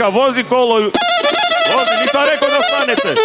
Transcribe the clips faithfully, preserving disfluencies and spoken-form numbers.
Mića, vozi kolo. Vozi, nisam rekao da stanete.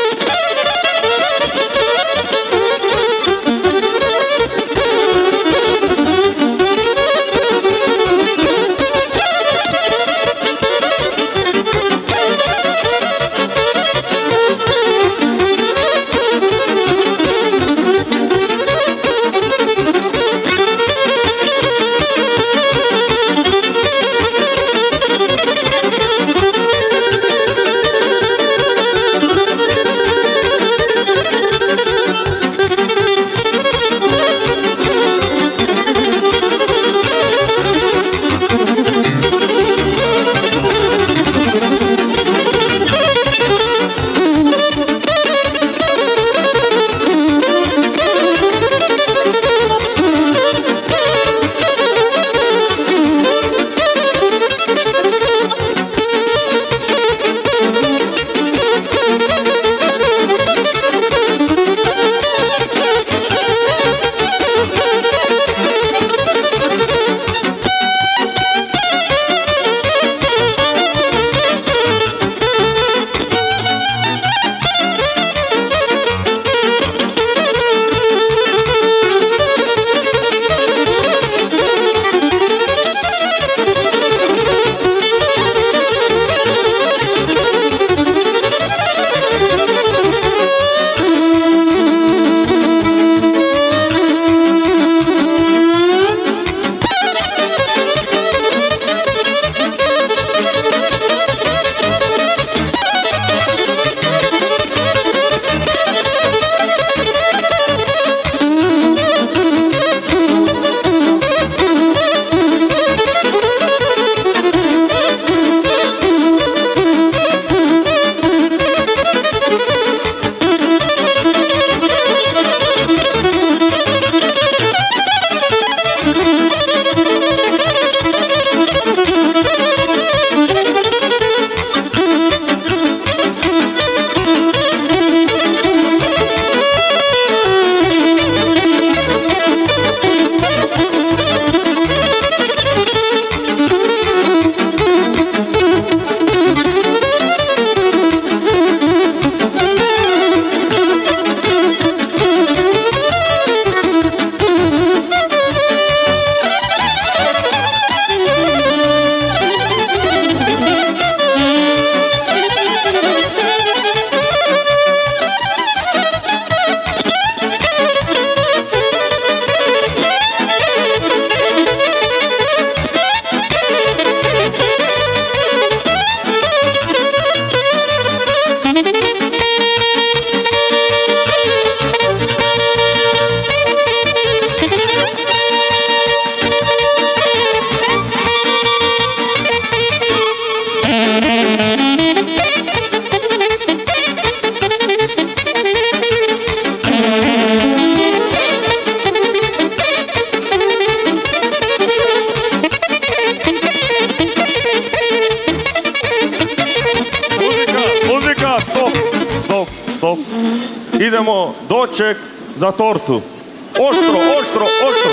Idemo doček za tortu. Oštro, oštro, oštro.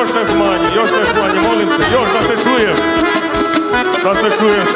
još se smanji, još se smanji, molim te, još da se čujem. Da se čujem.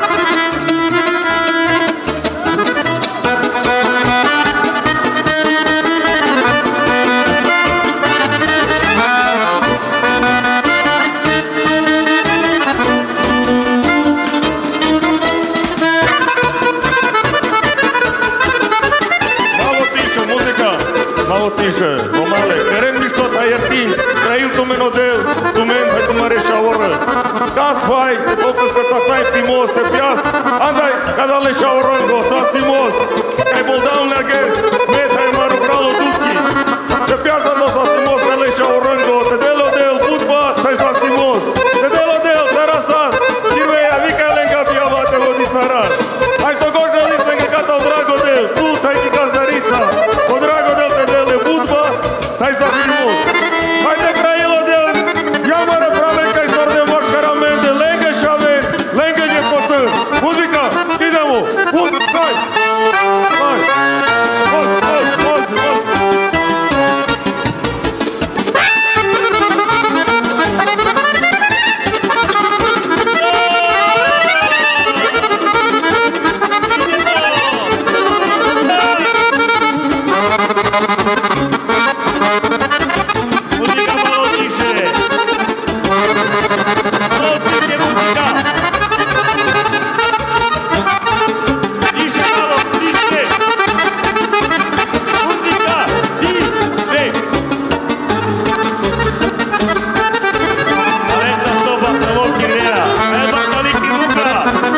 Malo tiše, pomale, kerem ništo ta jertin, trail tu menodel, tu men, hai tu mare șaură. Cas fai, te focus că tatai primos, te pias, andai, cada le șaurăngo, sa stimos, ai boldaun leaghez, met hai maru bralo duki, te piasa no sa stimos, te le șaurăngo, te delo del, futbat, hai sa stimos, te delo del, terasat, kirveia, vika lenga piava, te lo disaras. Hai so gožna liste, că cata o drago del, tu, tai ki gazdarica, o drago del, te dele budba, hai sa stimos. Hai te trailo del, jamara praven, kaj sorde moškaramende, lenge šaven, lenge nje pocr. Muzika, idemo, put, kaj, kaj, put, put, put, put. Muzica malo tiše. Malo tiše muzika. Tiše malo, tiše. Muzika, tiše. Ale sa stopa prvo kirvera. Nema kaliki ruka.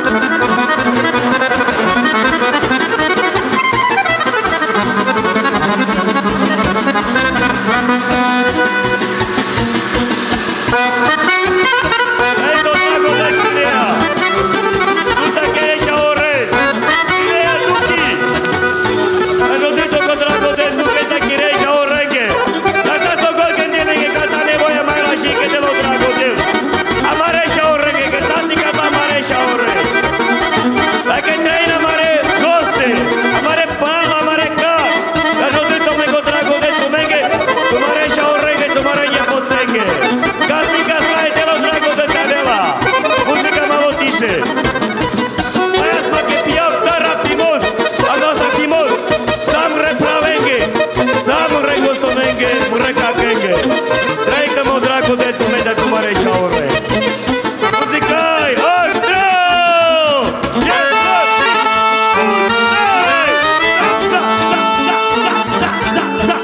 Eto tako da Kireja. Suta Kereća Oren. Kireja Duki. Eto dito ko drago de Duke za Kireća Orenge. Kada so golke njenege kada ne boja majla šike delo drago del. Amareša Orenge, que sasika pa Amareša Oren. Dakle trejna mare goste. Amare pam, amare kap. Eto dito me ko drago de tumenge. Tumareša Orenge, tumarenje pocenge. Kasika slaje telo drago de kadela. Muzika malo tiše. Aja smo ke pijav cara timos. A nosa timos. Sam repravenge. Sam regostomenge. Mreka kenge. Trejka mo drago de tumenda tumareša Orenge. Muzikaj, oštro! Jednoti! Udaj! Za, za, za, za, za, za, za.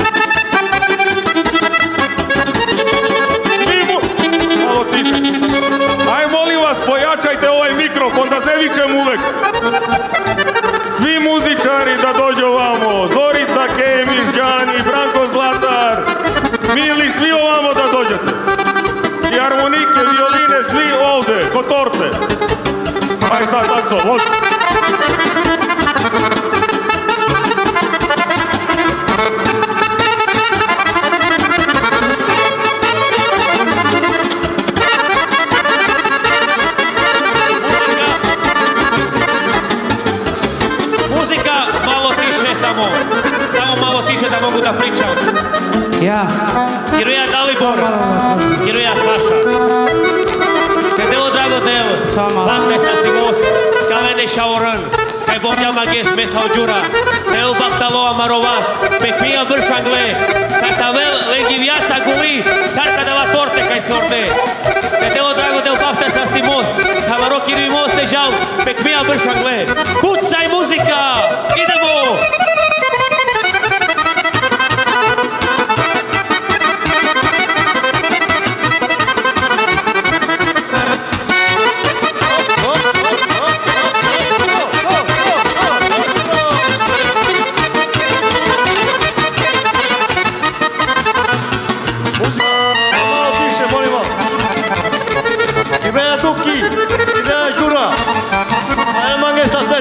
Svi mu... Malo tiše. Aj, molim vas, pojačajte ovaj mikrofon, da se vičem uvek. Svi muzičari da dođu ovamo. Zorica Kemić, Đani, Branko Zlatar. Mili, svi ovamo da dođete. I harmonike, violine, svi ovde, kod torte. Aj sad, taco, vozi. Muzika malo tiše samo. Samo malo tiše da mogu da pričam. Ja. Kiruja Dalibor. Kiruja Saša. Te delo drago delo. Samo. Bakte sa stimos. Kavene šaurân. Kaj bomja mages metao džura. Teu baktaloa marovas. Pekmija bršangle. Katavel legivjasa guli. Sarka dela torte kaj sorte. Te delo drago del bakte sa stimos. Havaro kirimos te žal. Pekmija bršangle. Pucaj muzika. Idemo. Malo tiše, molim vas. Kireja Duki, Kireja Đura. Ajde mange sa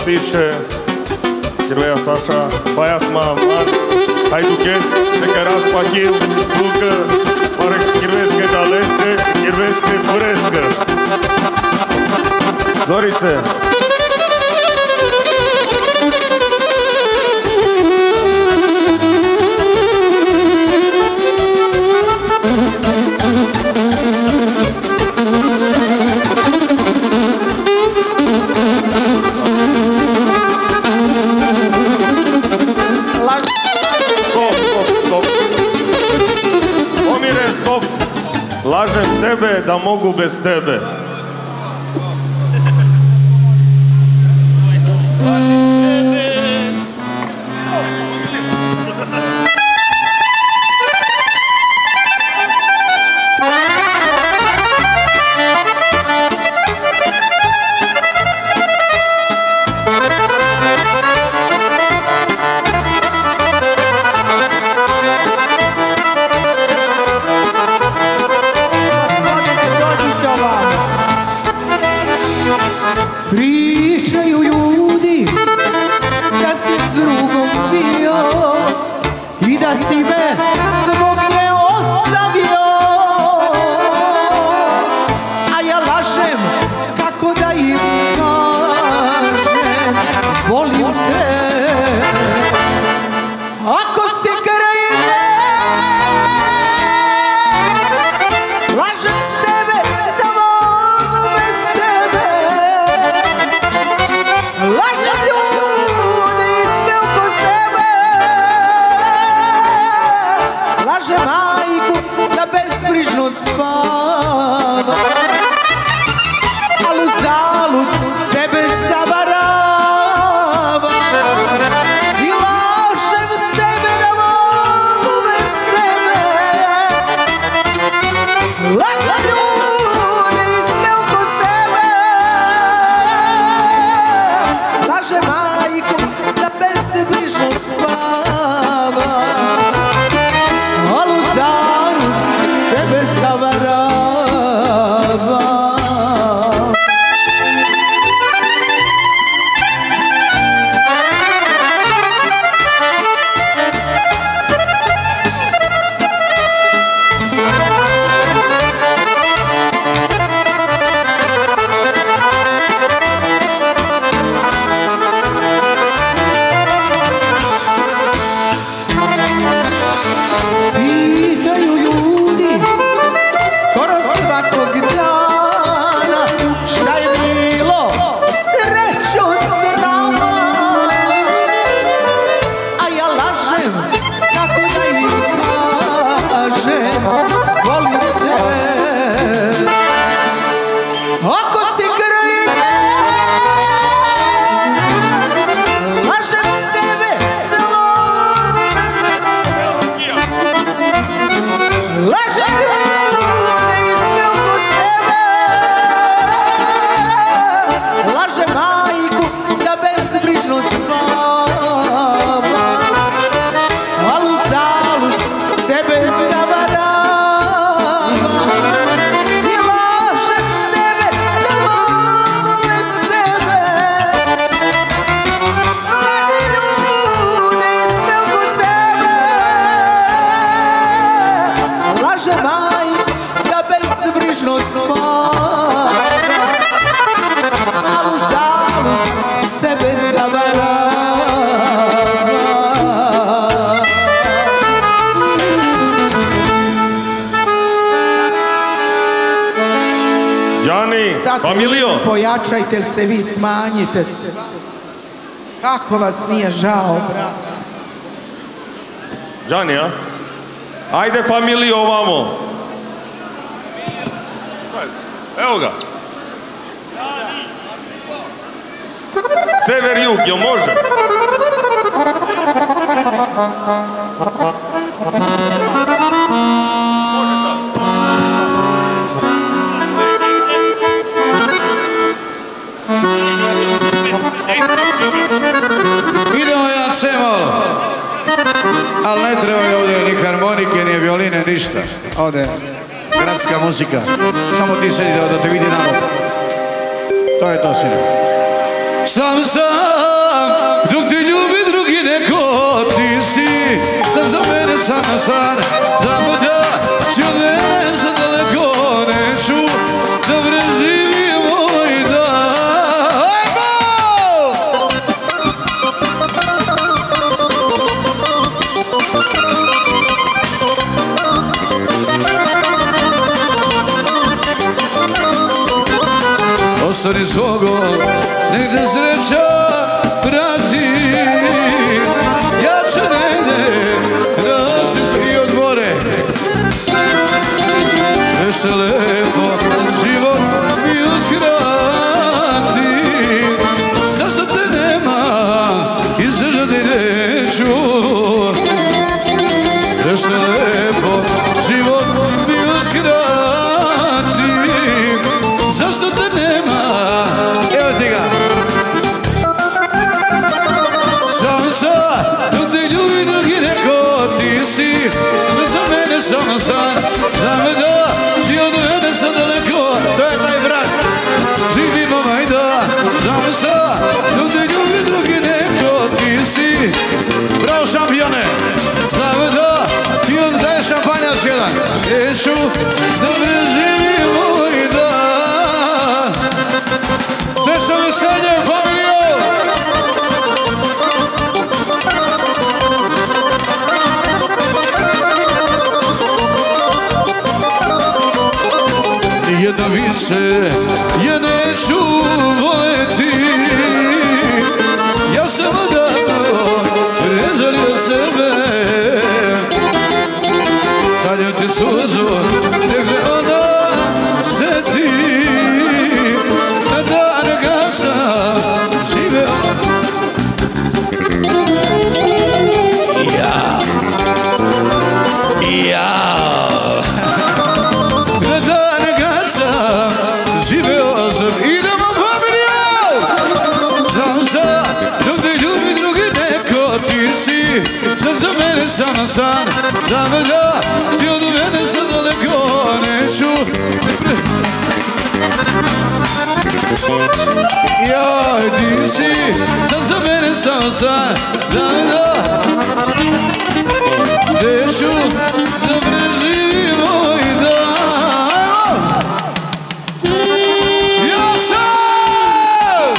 otiše, Kirveja Saša, pa ja smam, Hajdukes, neka raspatil, Luka, Marek Kirveske Daleske, Kirveske Tureske. Zorice. Lažem sebe da mogu bez tebe. Pričaju ljudi da si s drugom bio i da si me zbog nje ostavio, a ja lažem kako da im kažem volim te. Ako si kraj me, lažem sebe da mogu bez tebe. Lažem ljude i sve oko sebe, lažem majku da bezbrižno spava, al uzalud sebe zavaravam i lažem sebe da mogu bez tebe. Lažem ljude i sve oko sebe, laže majku da bezbrižno spava, al uzalud sebe zavarava. Pitaju ljudi skoro svakog dana šta je bilo sreću s nama, a ja lažem kako da im kažem volim te. Ako si kraj me, lažem sebe da mogu bez tebe. Lažem ljude i sve oko sebe, lažem majku da bezbrižno spava, al uzalud sebe zavaravam i lažem sebe da mogu bez tebe. Lažem ljude i sve oko sebe, lažem majku da bezbrižno spava, al uzalud sebe zavaravam. Đani, familijo. Pojačajte li se vi, smanjite se. Kako vas nije žao, brat? Đani, a? Ajde familijo ovamo. Evo ga. Sever jug, jel može? Idemo jedan cemol, ali ne treba ovdje ni harmonike, ni violine, ništa. Ovdje gradska muzika, samo ti sedi da te vidi narod. To je to, sine. Sam sam, dok te ljubi drugi neko ti si. Sad za mene sam san, znam da si od mene sad daleko. Neću da preživim ovaj dan. Ajmo! Ostani svogo, nek te sreća prati. Ja ću negde naći se i od more. Sve što lepo život mi uskrati. Zašto te nema i izdržati neću. Sve što lepo život mi uskrati. Zašto te nema. Evo ti ga. Sam sad, dok te ljubi drugi neko ti si. Sve za mene samo san. Znam da si od mene sad daleko. To je taj brat. Živimo majda. Znam sad, dok te ljubi drugi neko ti si. Bravo šampione. Znam da ti od taj šampanjac jedan. Neću da preživim ovaj dan. Sve što veselje, familijo! Nijedna više je neću voleti. Ja sam odavno prezalio sebe. Sanjam ti suzu, nek me ona seti. Na dan kad sam živeo. Ja, ja. Na dan kad sam živeo sam. Idemo familijo. Znam sad, dok te ljubi drugi neko ti si. Sad za mene samo san. Znam da si od mene sad daleko. Neću. Joj, ti si, sad za mene samo san. Znam da neću da preživim ovaj dan. Ja sam!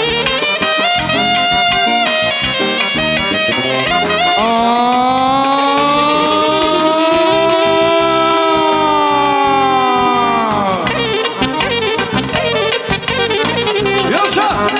Ja sam!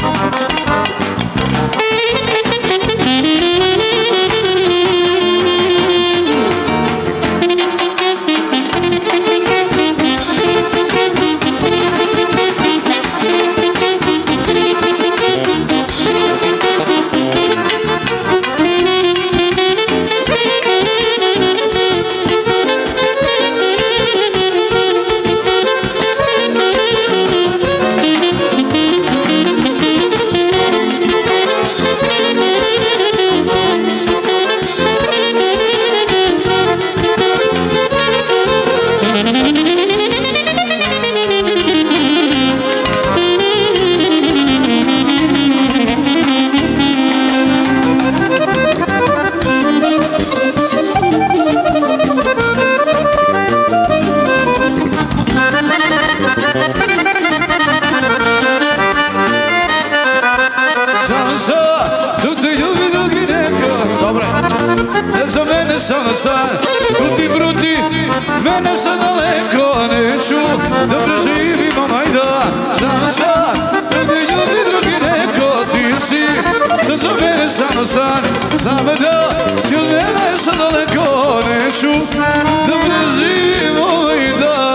Samo san, bruti, bruti, mene sad daleko. Neću da preživimo majda. Samo san, dok te ljubi drugi neko ti si. Sad za mene samo san. Znam da si od mene sad daleko. Neću da preživimo majda.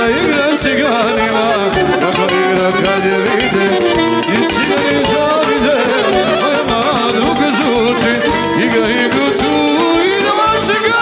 igra ciganima, kako igra kad je vide, i cigani zavide, moja maduka žuti, igra igru tu i domaćega.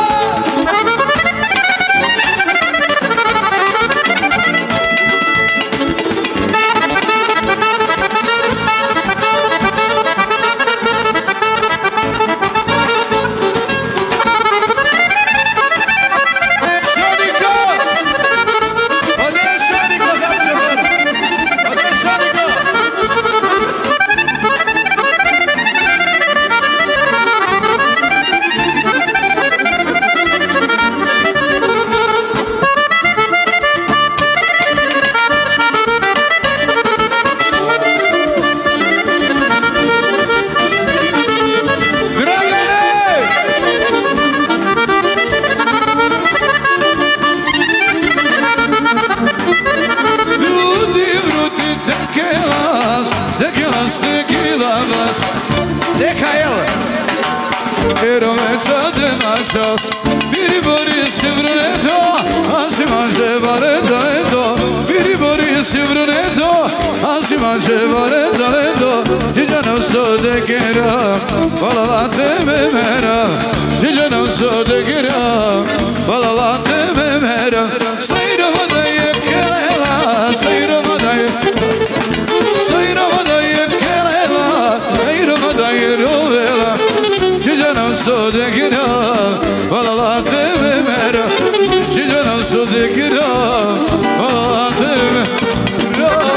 Biri bori si bruneto, a si mangia vareta lento. Biri bori si bruneto, a si mangia vareta lento. Ti già non so de che era, balavate me mera. Ti già non so de che era, balavate me mera. Sei rovadaie che lela, sei rovadaie, sei rovadaie che lela, sei rovadaie rovela. Ti già non so de che era, balavate me mera. Ti già non so de che era, balavate me mera.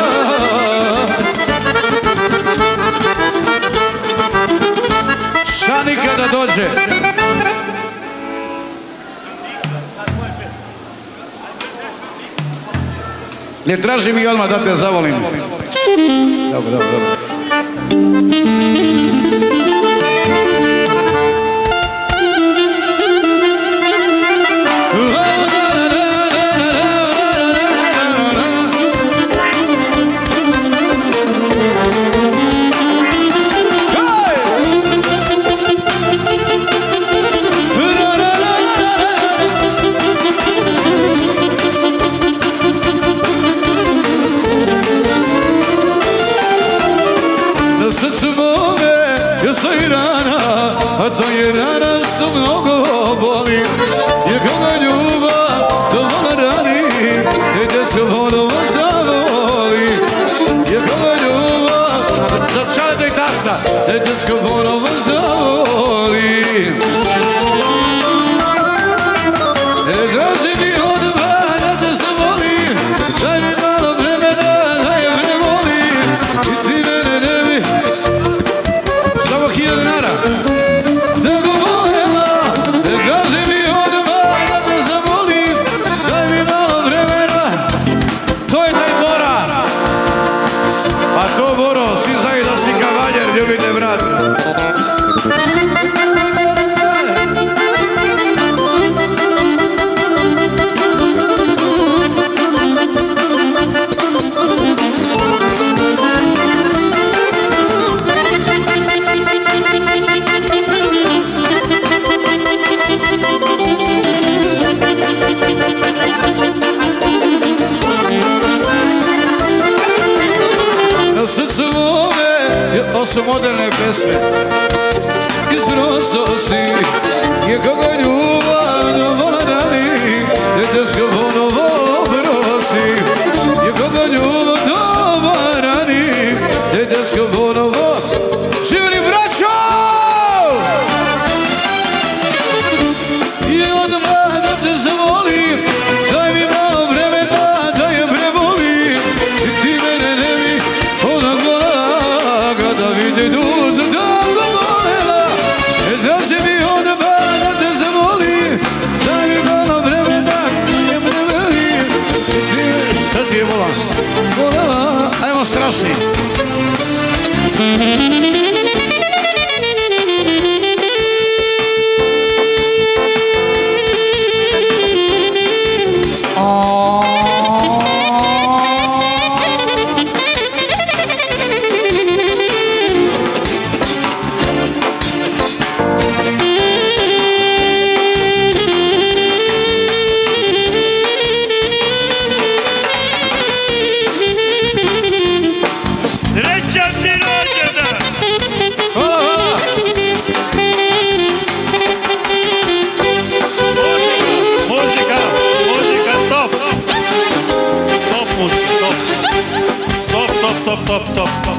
Šani kada dođe. Ne traži mi odmah da te zavolim. Dobro, dobro, dobro. A to je rana što mnogo boli, je kada ljubav to vola rani, i te se vodova zavoli. Je kada ljubav, začalite i tasta, i te se vodova zavoli. E traži mi od bana da se volim, daj mi malo vremena da je prevolim, i ti mene ne bi, samo hiljada dinara. Ljubite brat. Na srcu mome ovo su moderne pesme iz prošlosti, je kako ljubav do vola rani, te teško ponovo prosi. Je kako ljubav do vola rani, te teško ponovo. Živjeli braćo! I odmah da te zavolim, daj mi malo vremena da je prevolim, i ti mene ne bi onak vola kada vidi duzu tako volela. E da se mi odmah da te zavolim, daj mi malo vremena da je prevolim, i ti mene šta ti je vola? Volela, ajmo strašni. stop, stop, stop.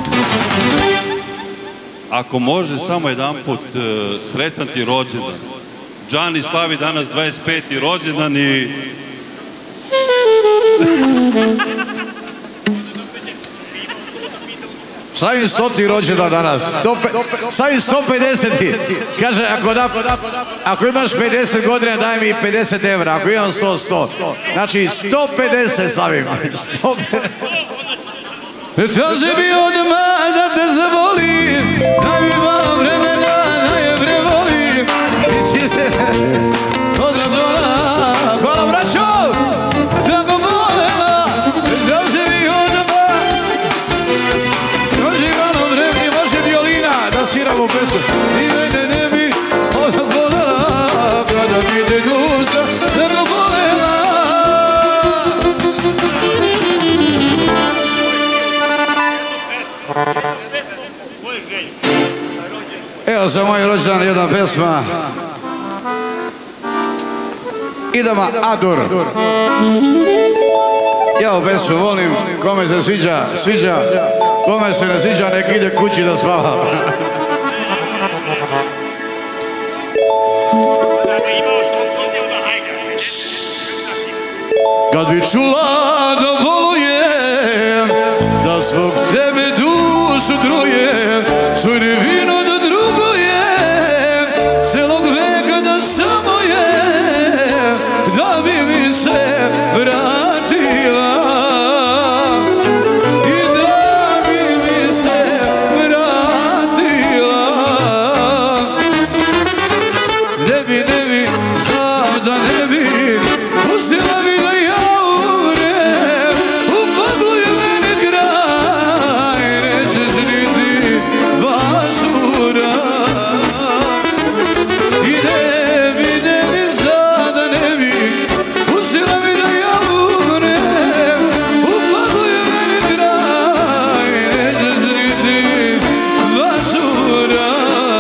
Ako može, samo jedan put, sretan ti rođendan. Džani slavi danas dvadeset peti rođendan i... Slavim stoti rođendan danas. Slavim sto pedeseti. Kaže, ako, da, ako imaš pedeset godina, daj mi pedeset evra. Ako imam sto, sto. Znači, sto pedeset slavim. sto pedeset. Traži mi odmah da te zavolim, daj mi malo vremena da je prevolim. Hvala braćo, tako molema, traži mi odmah. Traži malo vremena, može violina da sviramo pesu. I mene ne bi odak volela, kada mi te gusta, tako molema. Evo za moj rođendan jedna pesma. Idemo Adur. Ja ovu pesmu volim, kome se sviđa, sviđa, kome se ne sviđa, nek ide kući da spava. Kad bi čula da volujem, da zbog tebe dušu trujem, svoj nevino da drugujem, celog veka da samo jem, da bi mi se vratila i da bi mi se vratila. Ne bi, ne bi, znam da ne bi, pustila bi da ja umrem, u paklu je meni kraj, nećeš niti basura. I ne bi, ne bi, zna da ne bi, pustila bi da ja umrem, u paklu je meni kraj, nećeš niti basura.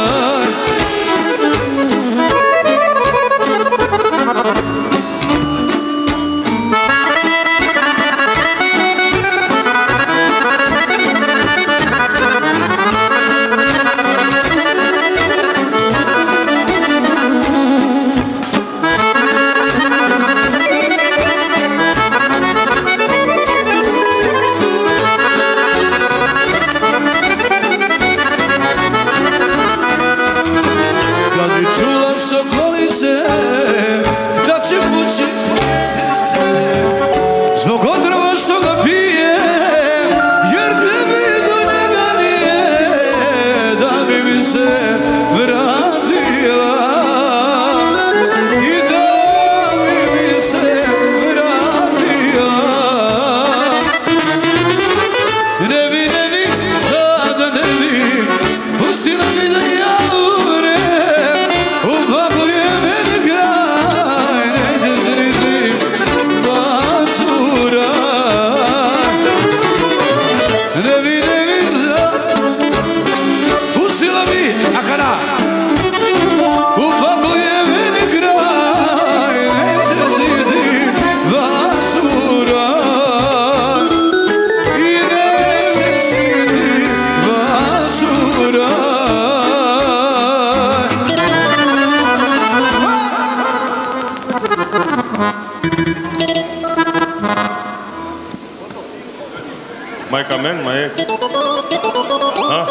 Majka men, majek. Ha?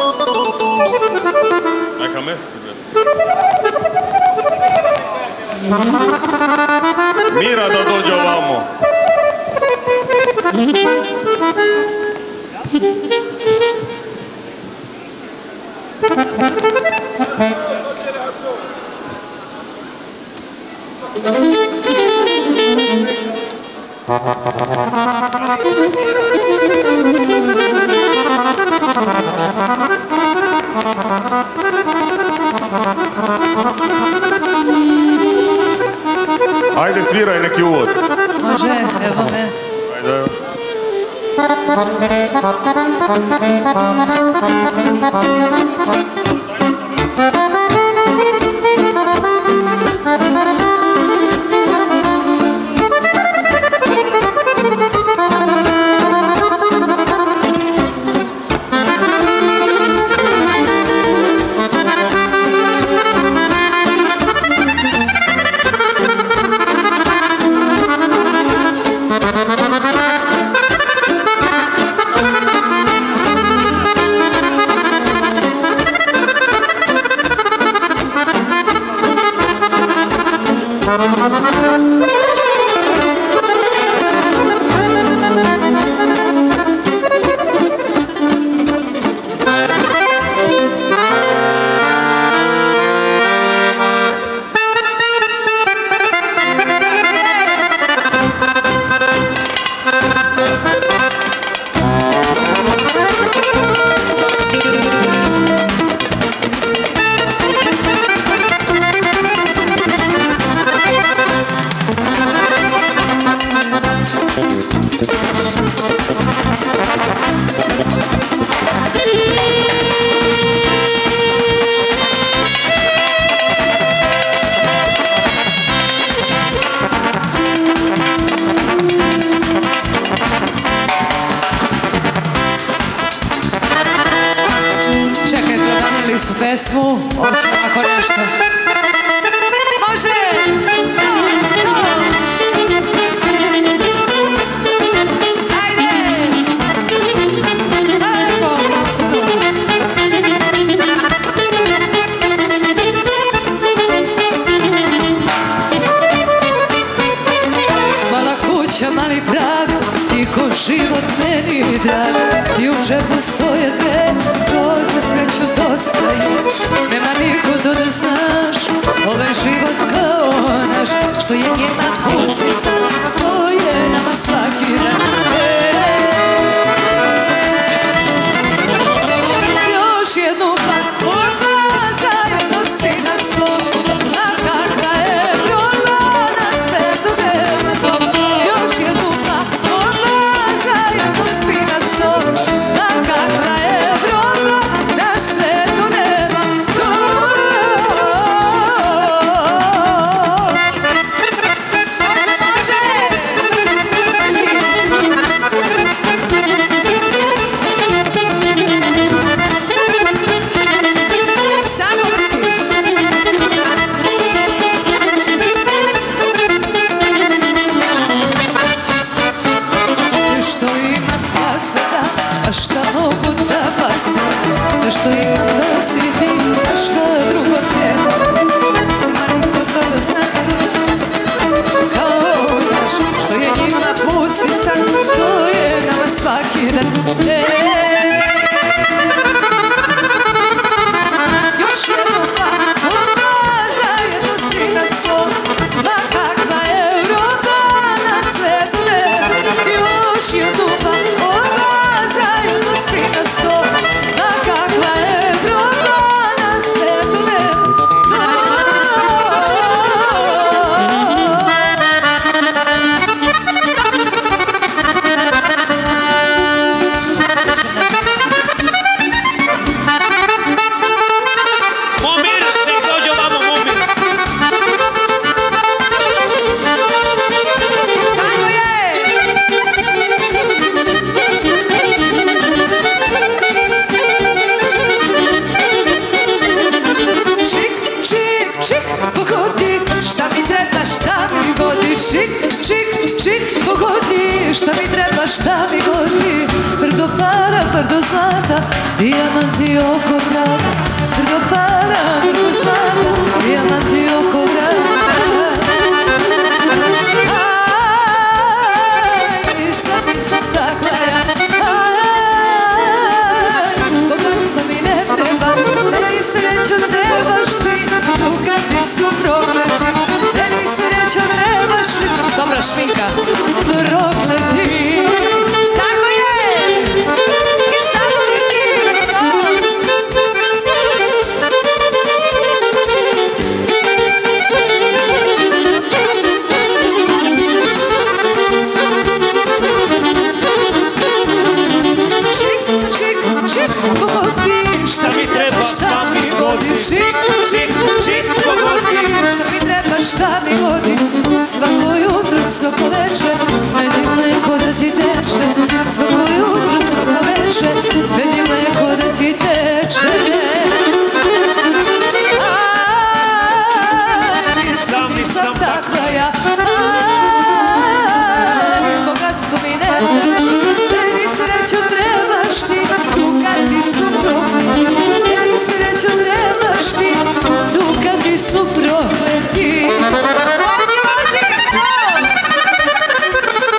Majka mes? Mira da dođe ovamo. Ajde sviraj neki uvod. Može, evo me. Ajde. istu pesmu, hoću ovako nešto. Može! To, to! Ajde! Lepo, mala kuća, mali prag, ti ko život meni drag. I u džepu stoje dve, to za sreću dosta je. Nema niko to da znaš, ovaj život kao naš. Što je njena pusti sad, to je nama svaki dan. Još jednu pa odlaza je to svi na sto. A kakva je droga na svetu nema to. Još jednu pa odlaza je to svi na sto. A kakva je droga na svetu nema to. A šta mogu da pasim, sve što imam da si ti, a šta drugo treba. Nema niko to da zna, kao naš, što je njima pusti san, to je nama svaki dan. Još jedno pa, odlaza jedno si na sto, ma kakva je roba na svetu nema. Još jedno pa, odlaza jedno si na sto, ma kakva je roba na svetu nema. Momir, nek dođe ovamo Momir. Tako je! Čik, čik, čik, pogodi, šta mi treba, šta mi godi. Čik, čik, čik, pogodi, šta mi treba, šta mi godi. Brdo para, brdo zlata, dijamanti oko vrata. Brdo para, brdo zlata, dijamanti oko vrata. Aj, nisam, nisam takva ja. Aj, bogatstvo mi ne treba, meni sreću trebaš ti, ducati su prokleti. Meni sreću trebaš ti, dobra šminka, prokleti. Tako je! I samo mi ti! Čik, čik, čik, pogodi, šta mi treba, šta mi godi. Čik, čik, čik, pogodi, šta mi treba, šta mi godi. Svako jutro, svako večer, meni mleko da ti teče. Svako jutro, svako večer, meni mleko da ti teče. Aj, nisam, nisam takva ja. Aj, bogatstvo mi ne treba, meni sreću trebaš ti, dukati su prokleti. Meni sreću trebaš ti, dukati su prokleti. Vozi, vozi, go!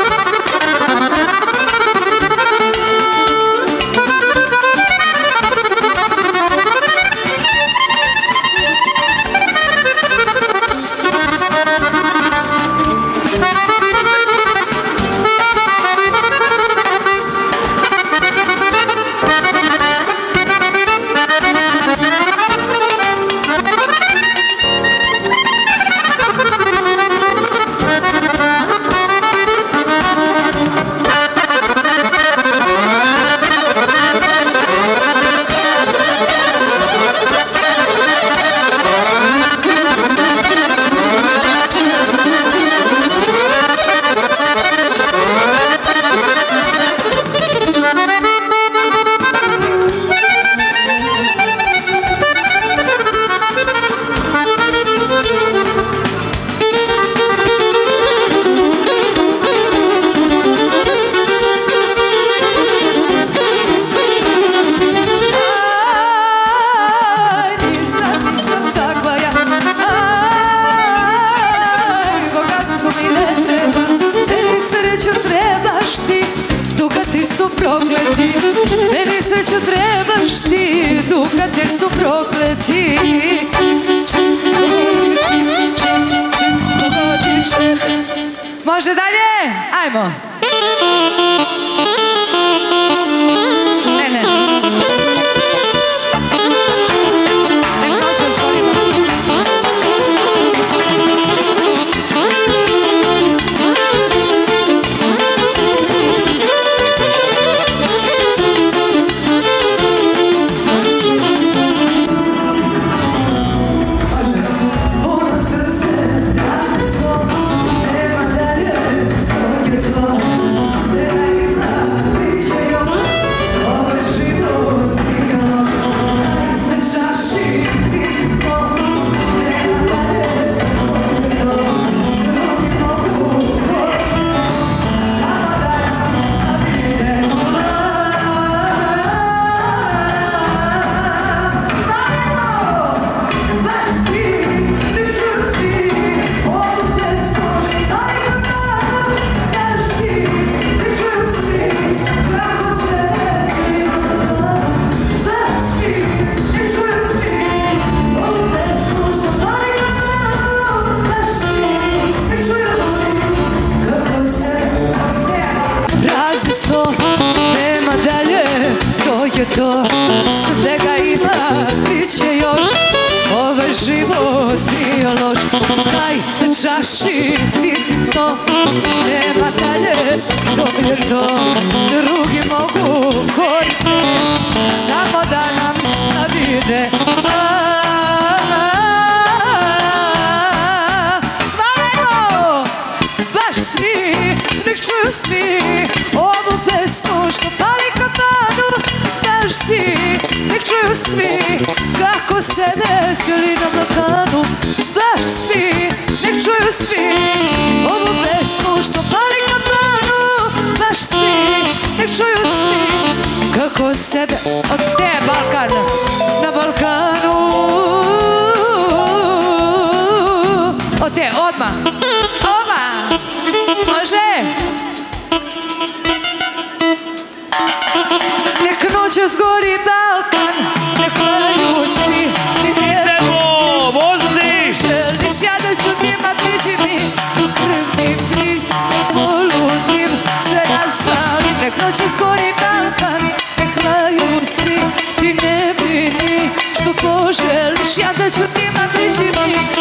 kad su prokleti. Ček, pogodi, ček, ček, ček, pogodi, ček. Može dalje? Ajmo. Ne, ne. Nema dalje, to je to, svega ima, bit će još, ovaj život nije loš, daj na čaši, vidi to, nema dalje, to je to, drugi mogu koji ne, samo da nam vide. Valemo, baš svi, nek čuju svi, ovu pesmu što pali kod danu, baš svi, nek čuju svi, kako se veseli na Balkanu, baš svi, nek čuju svi, ovu pesmu što pali kod danu, baš svi, nek čuju svi, kako se veseli, od te Balkan, na Balkanu, od te, odmah, odmah, može? Nek noće zgori Balkan, nek laju svi, ti ne Idemo, vozi! želiš, ja da ću njima biti mi, u krvnim ti, poludim, sve razvalim. Nek noće zgori Balkan, nek laju svi, ti ne brini, što poželiš, ja da ću njima biti mi,